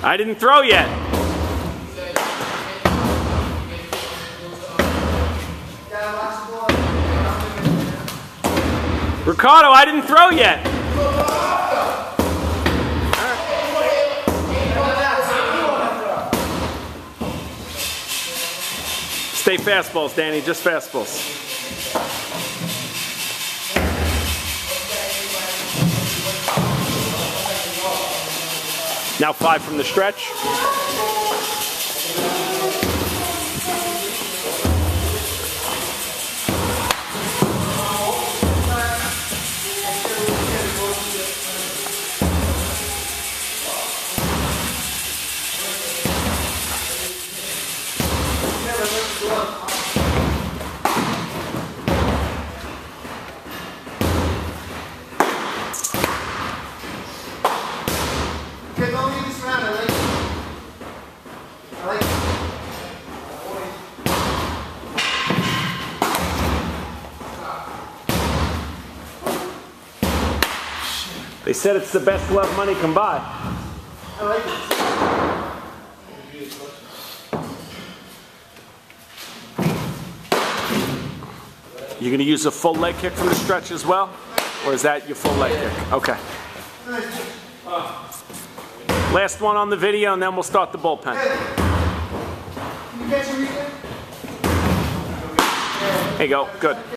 I didn't throw yet. Ricardo, I didn't throw yet. Stay fastballs, Danny, just fastballs. Now 5 from the stretch. Okay, don't leave this round. I like it. I like it. They said it's the best glove money can buy. I like it. You're going to use a full leg kick from the stretch as well? Or is that your full leg kick? Okay. Last one on the video and then we'll start the bullpen. Can you catch a weekend? There you go. Good.